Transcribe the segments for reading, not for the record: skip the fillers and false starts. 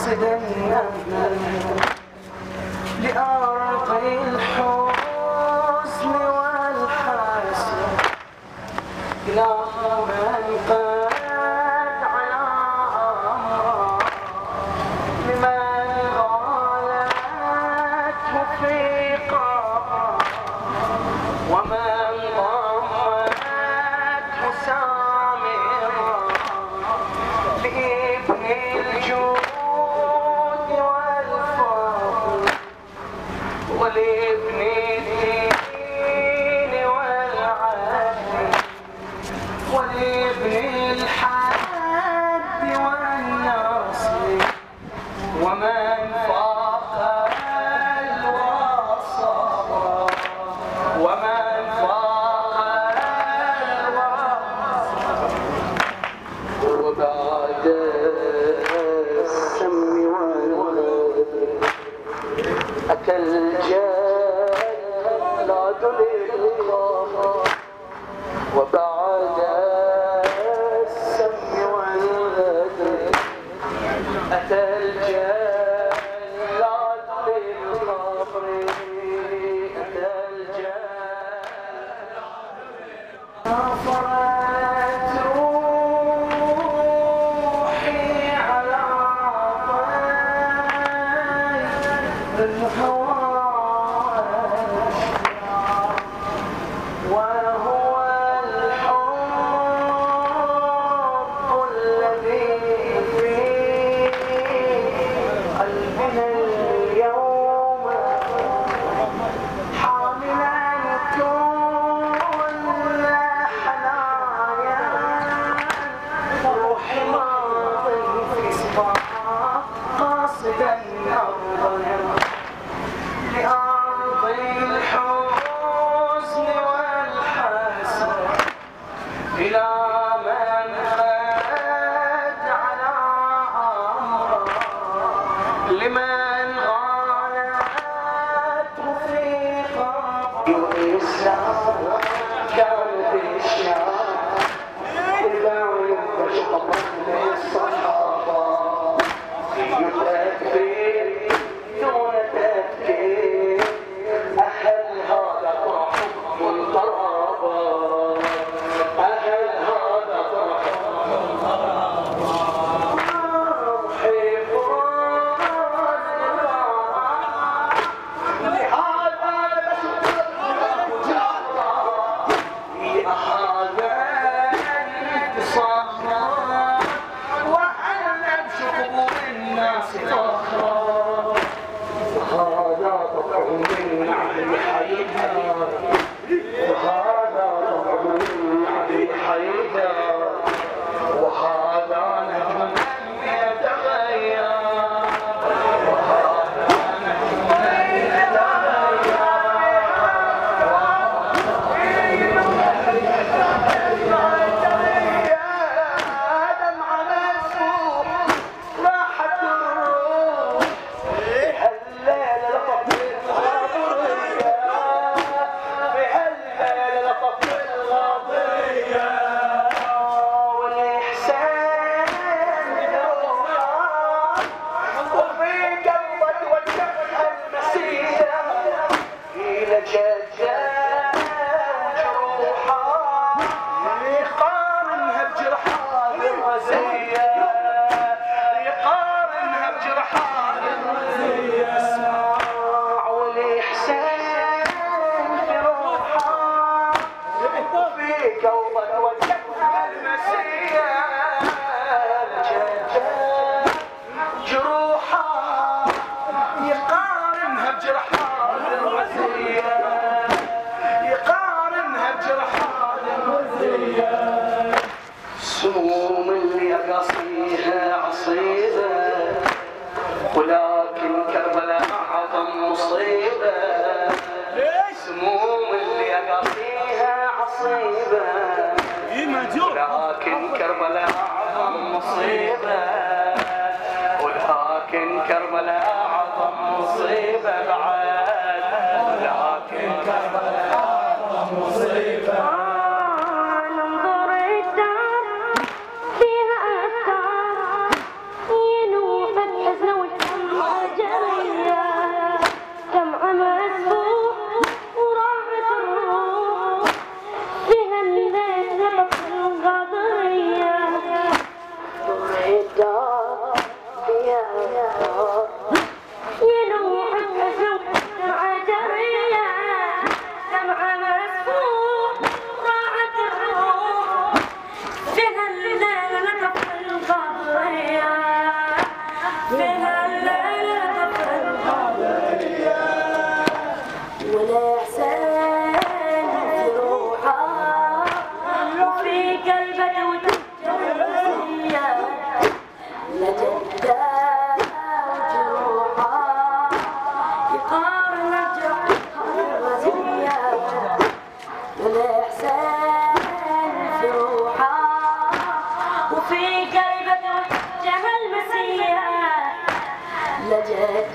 قاصدا لأرض الحزن والحسن إلى من قد على أمره لمن غالته في قبره ومن ضمته سامرا لابن الجود والفضل ولابن الدين والعدل ولابن الحد والنصر ومن فاق الوصف ومن فاق الوصف وبعد السم والولد أتى الجلاد للقمر وبعد السم والغدر أتى الجلاد للقبر أتى الجلاد فرت روحي على طير الهوى وهو الحب الذي في قلبنا اليوم حاملا كل حنايا روح ماضي في صباح قاصدا أرضنا لأرض الحزن والحسن إلى من قد على أمره لمن غالته في قبره الإسلام كانت الشام إذا وينتشط للصحابة يتكفير دون تفكير أهل هذا طرحهم القرابة أهل هذا طرحهم القرابة أحب لهذا بشكر مجارة لهذا انتصارا وأنا بشكر الناس فخرا وهذا طبع من علي حيدر وهذا طبع من علي حيدر وهذا نجم يتغير وهذا نجم يتغير دمع مسوح راحت الروح بهالليل لطف الغاضرية بهالليل لطف الغاضرية والإحسان بروحه وفي قلبك وجهها المسيرة إلى جدة وجروحها يقارنها بجرحها الرزية يقارنها بجرحها الرزية اسمع والإحسان في روحها وفي قلبك وجهها المسيرة جدة جروحها يقارنها بجرحها الرزية يقارنها بجرحها الرزية سموم اللي أقاصيها عصيبة ولكن كربلاء أعظم مصيبة سموم اللي أقاصيها عصيبة ولكن كربلاء أعظم مصيبة ولكن كربلاء أعظم مصيبة بعد ولكن كربلاء أعظم مصيبة ننظر الدار فيها أفكار ينوب الحزن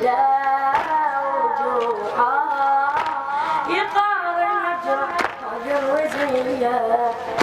لا وجوعها يقارن جرح هذه الرزية